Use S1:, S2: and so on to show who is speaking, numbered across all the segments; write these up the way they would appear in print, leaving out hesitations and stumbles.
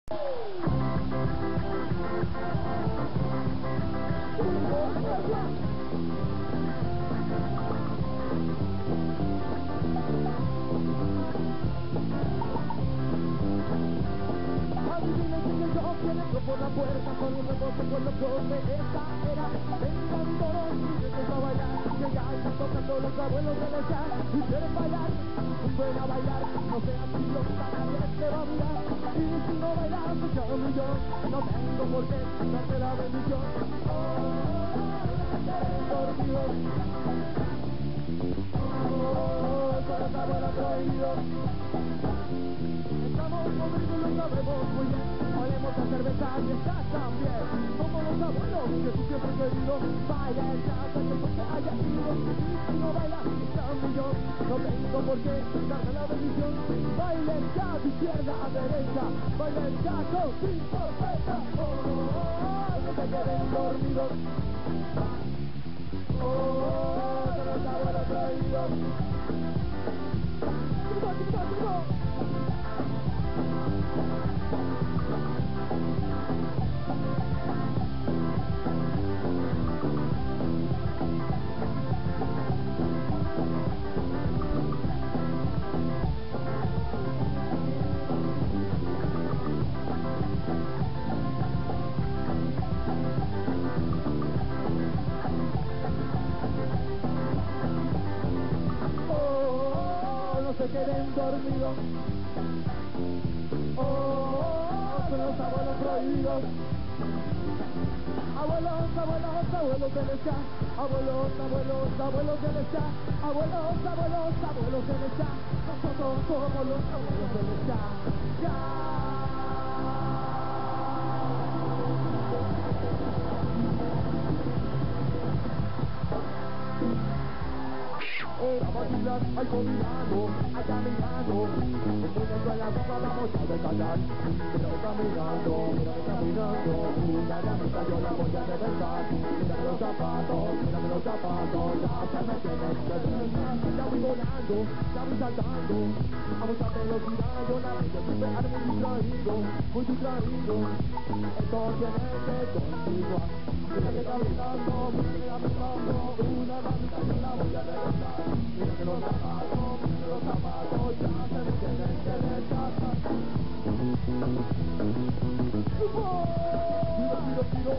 S1: Por la puerta con un rebote con los golpes. Esta era vengan todos y empieza a bailar, que ya están tocando los abuelos de la jazz y quieren bailar, ven a bailar, no sean idiota, nadie te va a mirar, y si no bailas pues ya un millón, no tengo por qué darte la bendición. Dormido, con los abuelos prohibidos. Estamos conmigo y lo sabemos muy bien. Olemos a cerveza y está también. Somos los abuelos que tú siempre has querido. Baila el jazz hasta que te haya ido. Y si no bailas, está un millón. No tengo por qué darte la bendición. Baila el jazz de izquierda a derecha. Baila el jazz con 5 petas. No te queden dormidos. Con los abuelos prohibidos. No se queden dormidos. Son los abuelos prohibidos. Abuelos, abuelos, abuelos del ska. Abuelos, abuelos, abuelos del ska. Abuelos, abuelos, abuelos del ska. Nosotros somos los abuelos del ska. Ya. Vamos a bailar, ay combinando, allá mirando, poniendo en la boca vamos a desayar. Mira que caminando, una damita yo la voy a reventar. Mira los zapatos, ya se me tienen que despertar. Ya voy volando, ya voy saltando, vamos a velocidad, yo la voy a despegar muy distraído, esto tiene que continuar. Mira que caminando, una damita yo la voy a reventar. Mira que los zapatos ya se me tienen que desgastar. Tiro.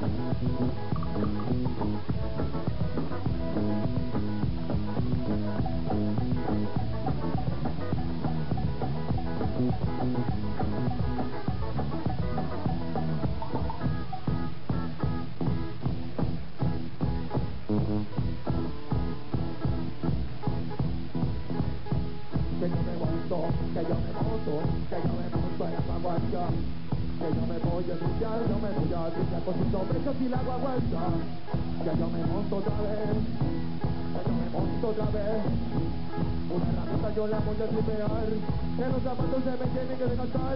S1: Que yo me monto en la vanguardia. Que yo me voy a brillar con sus hombres así la guagualta. Que yo me monto otra vez. Una herramienta yo la voy a tripear. Que los zapatos se me tienen que desgastar.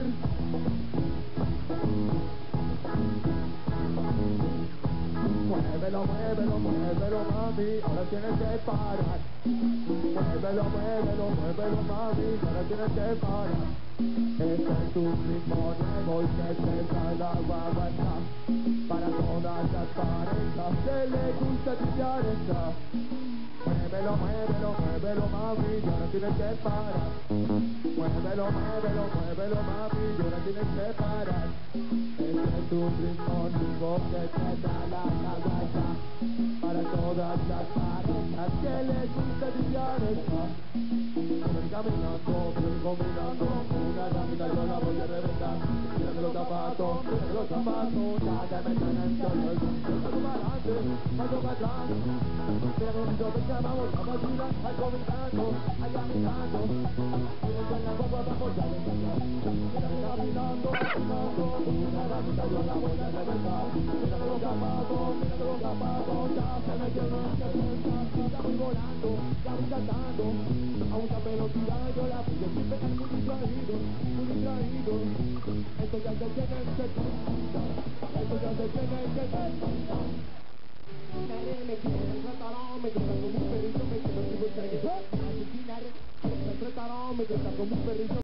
S1: Muévelo, mami, ahora tienes que parar. Muévelo, mami, ahora tienes que parar. Este es tu ritmo nuevo y que te da la guaguanza. Para todas las parejas que le gusta tripear esta. Muévelo, mami, y ahora tienes que parar. Muévelo, mami, y ahora tienes que parar. Este es tu ritmo nuevo que te da la guaguanza. Para todas las parejas que le gusta tripear esta. Voy caminando, una damita yo la voy a reventar. Mira que los zapatos, ya se me tienen que desgastar. Paso para adelante, paso para atrás. Mira que nosotros llamamos a vacilar, al comentando, allá mirando. Mira que en la boca vamos a descansar. Mira que caminando, una damita yo la voy a reventar. Mira que los zapatos, ya se me tienen que desgastar. Ya voy volando, ya voy saltando, a mucha velocidad yo la voy a pegar muy distraído. Esto ya se tiene que terminar. Me quieren tratar, me tratan como un perrito, me quiero tributar. Me tratan como un perrito.